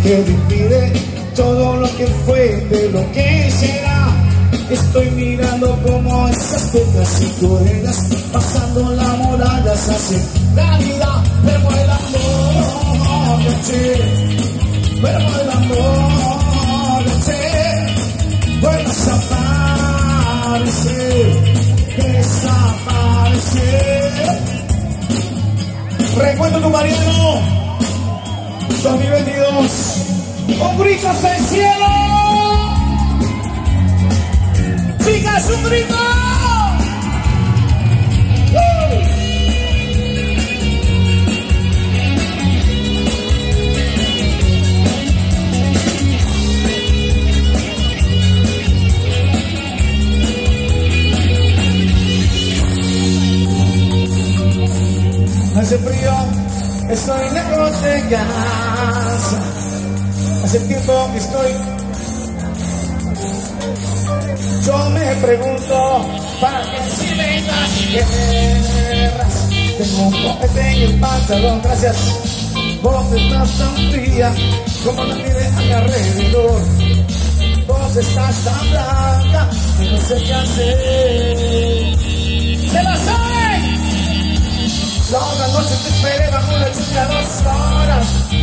revivir todo lo que fue, de lo que será. Estoy mirando como esas pecas y coregas pasando las murallas hacen realidad. Pero el amor de ti, pero el amor de ti vuelve a desaparecer. Recuento tu Mariano 2022. Un grito hasta el cielo. Chicas, un grito. Hace frío, estoy lejos de casa. Hace tiempo que estoy. Yo me pregunto, ¿para qué si vengas guerras? Tengo un copete en el pantalón, gracias. Vos estás tan fría como la nieve a mi alrededor. Vos estás tan blanca que no sé qué hacer. ¡Se la saben! La otra noche te esperé bajo la lluvia 2 horas.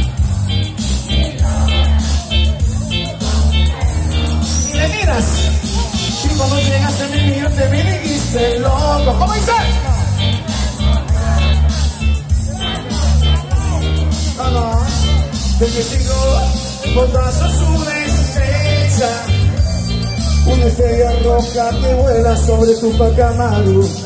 Y me miras. Y cuando llegaste a mi vida te me dijiste loco. ¿Cómo dice? Te sigo por brazos una estrella. Una estrella roja que vuela sobre tu Pacamaru.